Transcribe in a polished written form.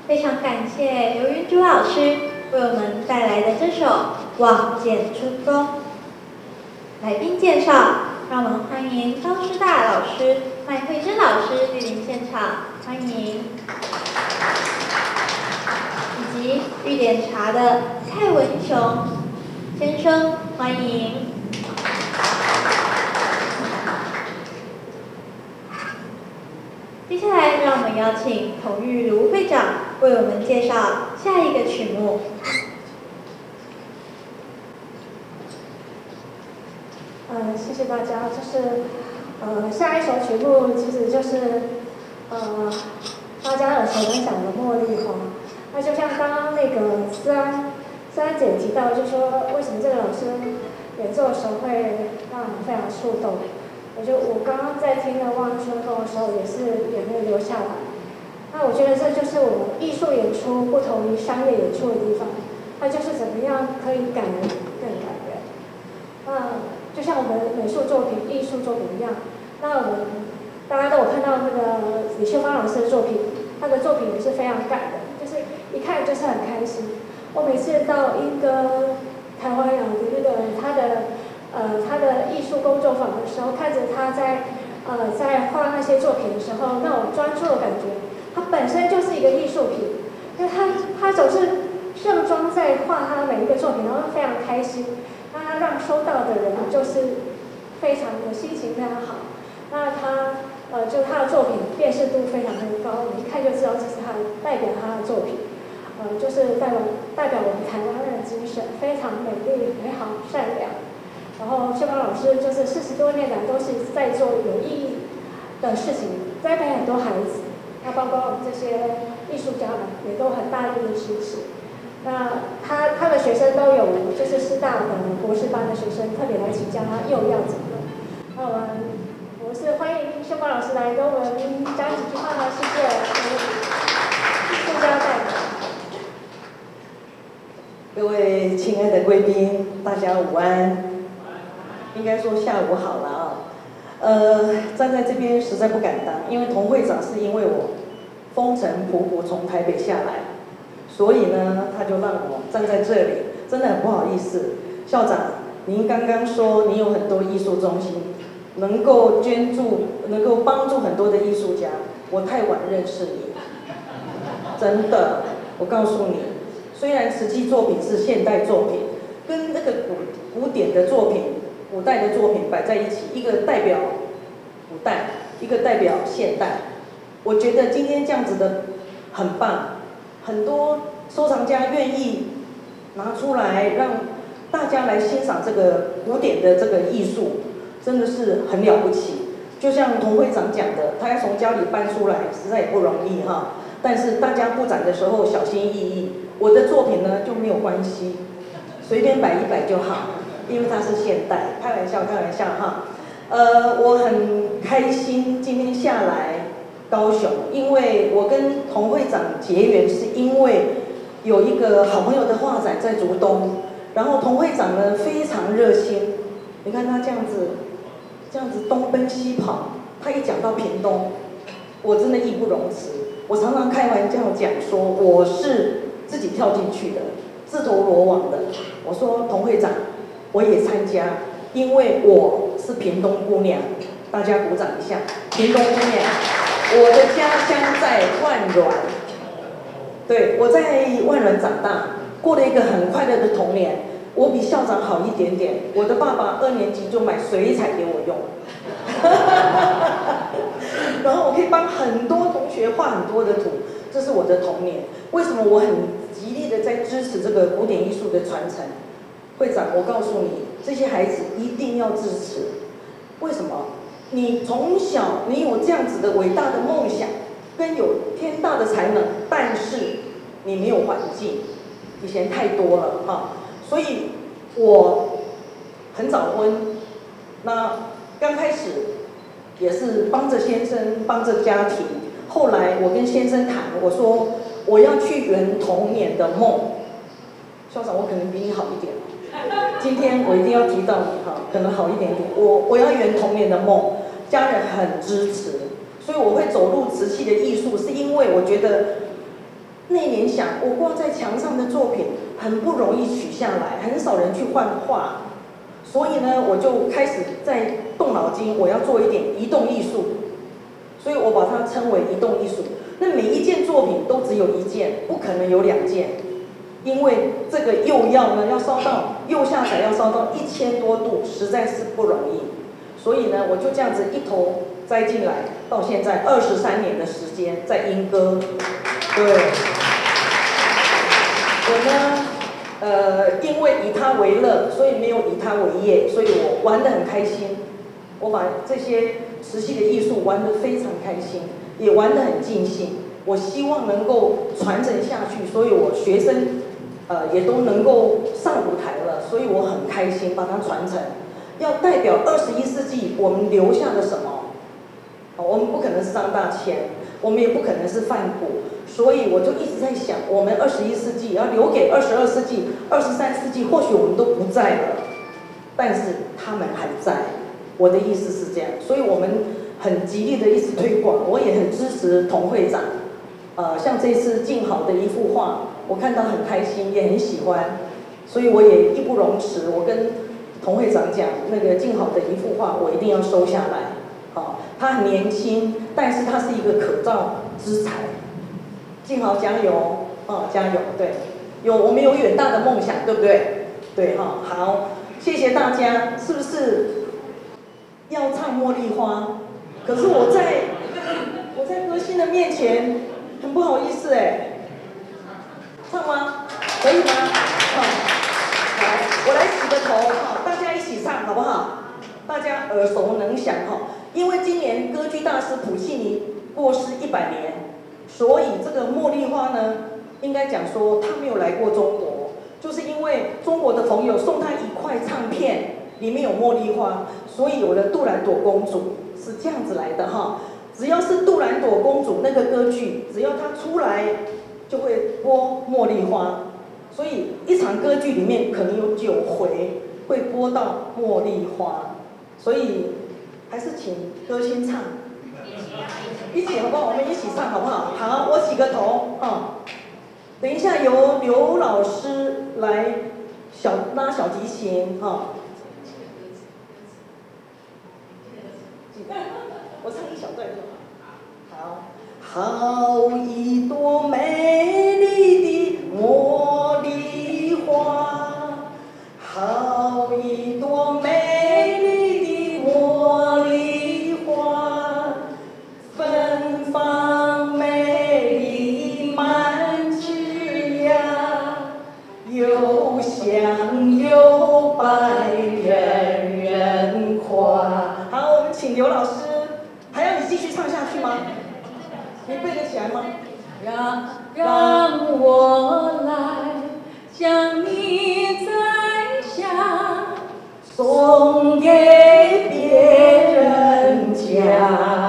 非常感谢刘云竹老师为我们带来的这首《望见春风》。来宾介绍，让我们欢迎高师大老师麦慧珍老师莅临现场，欢迎。以及玉点茶的蔡文雄先生，欢迎。接下来，让我们邀请童玉茹会长为我们介绍下一个曲目。 谢谢大家。下一首曲目其实就是大家耳熟能详的《茉莉花》。那就像刚刚那个思安姐提到，就说为什么这个老师演奏的时候会让人非常触动。我刚刚在听《望春风》的时候，也是眼泪流下来。那我觉得这就是我们艺术演出不同于商业演出的地方，它就是怎么样可以感人更感人。就像我们美术作品、艺术作品一样，那我们大家都有看到那个李秀芳老师的作品，他的作品也是非常感人，就是一看就是很开心。我每次到英歌台湾的那个他的艺术工作坊的时候，看着他在画那些作品的时候，那种专注的感觉，他本身就是一个艺术品，因为他总是盛装在画他每一个作品，然后非常开心，那他让收到的人就是非常的心情非常好，那就他的作品辨识度非常的高，你一看就知道这是代表他的作品，就是代表我们台湾人的精神，非常美丽、美好、善良。然后秀芳老师就是40多年来都是在做有意义的事情，栽培很多孩子，那包括我们这些艺术家们也都很大力的支持。那他的学生都有，就是师大的博士班的学生特别来请教他又要怎么。那我是欢迎秀芳老师来跟我们讲几句话呢，谢谢艺术家代表。 各位亲爱的贵宾，大家午安。应该说下午好了啊。站在这边实在不敢当，因为童会长是因为我风尘仆仆从台北下来，所以呢，他就让我站在这里，真的很不好意思。校长，您刚刚说你有很多艺术中心，能够捐助，能够帮助很多的艺术家，我太晚认识你，真的，我告诉你，虽然瓷器作品是现代作品，跟那个古典的作品。古代的作品摆在一起，一个代表古代，一个代表现代。我觉得今天这样子的很棒，很多收藏家愿意拿出来让大家来欣赏这个古典的这个艺术，真的是很了不起。就像童会长讲的，他要从家里搬出来，实在也不容易哈。但是大家布展的时候小心翼翼。我的作品呢就没有关系，随便摆一摆就好。因为它是现代，开玩笑哈。我很开心今天下来高雄，因为我跟童会长结缘，是因为有一个好朋友的画展在竹东，然后童会长呢非常热心，你看他这样子东奔西跑，他一讲到屏东，我真的义不容辞。我常常开玩笑讲说，我是自己跳进去的，自投罗网的。我说童会长。我也参加，因为我是屏东姑娘，大家鼓掌一下。屏东姑娘，我的家乡在万峦，对，我在万峦长大，过了一个很快乐的童年。我比校长好一点点，我的爸爸2年级就买水彩给我用，然后我可以帮很多同学画很多的图，这是我的童年。为什么我很极力的在支持这个古典艺术的传承？会长，我告诉你，这些孩子一定要支持。为什么？你从小你有这样子的伟大的梦想，跟有天大的才能，但是你没有环境，以前太多了哈。所以我很早婚，那刚开始也是帮着先生，帮着家庭。后来我跟先生谈，我说我要去圆童年的梦。校长，我可能比你好一点。今天我一定要提到你哈，可能好一点点。我要圆童年的梦，家人很支持，所以我会走入瓷器的艺术，是因为我觉得那年想，我挂在墙上的作品很不容易取下来，很少人去换画，所以呢，我就开始在动脑筋，我要做一点移动艺术，所以我把它称为移动艺术。那每一件作品都只有一件，不可能有2件，因为这个釉药呢要烧到釉下彩要烧到1000多度，实在是不容易。所以呢，我就这样子一头栽进来，到现在23年的时间在莺歌。对，我呢，因为以它为乐，所以没有以它为业，所以我玩得很开心。我把这些瓷器的艺术玩得非常开心，也玩得很尽兴。我希望能够传承下去，所以我学生也都能够上舞台了，所以我很开心把它传承。要代表21世纪我们留下的什么？我们不可能是张大千，我们也不可能是梵谷，所以我就一直在想，我们21世纪要留给22世纪、23世纪，或许我们都不在了，但是他们还在。我的意思是这样，所以我们很极力的一直推广，我也很支持童会长。像这次静好的一幅画，我看到很开心，也很喜欢，所以我也义不容辞，我跟童会长讲，那个静好的一幅画，我一定要收下来。他很年轻，但是他是一个可造之才。静好加油，加油！对，我们有远大的梦想，对不对？对哈，好，谢谢大家。是不是要唱《茉莉花》？可是我在歌星的面前很不好意思哎，唱吗？可以吗？好，我来洗个头，大家一起唱好不好？大家耳熟能详哈。因为今年歌剧大师普契尼过世100年，所以这个茉莉花呢，应该讲说他没有来过中国，就是因为中国的朋友送他一块唱片，里面有茉莉花，所以有了杜兰朵公主，是这样子来的哈。只要是杜兰朵公主那个歌剧，只要她出来，就会播茉莉花，所以一场歌剧里面可能有9回会播到茉莉花，所以。还是请歌星唱，一起好不好？我们一起唱好不好？好，我洗个头等一下由刘老师来拉小提琴我唱一小段就好。好一朵美丽的茉莉花，好一朵美丽的茉莉花，芬芳美丽满枝桠，又香又白，人人夸。好，我们请刘老师，还要你继续唱下去吗？你背得起来吗？ 让我来将你摘下， 送给别人家。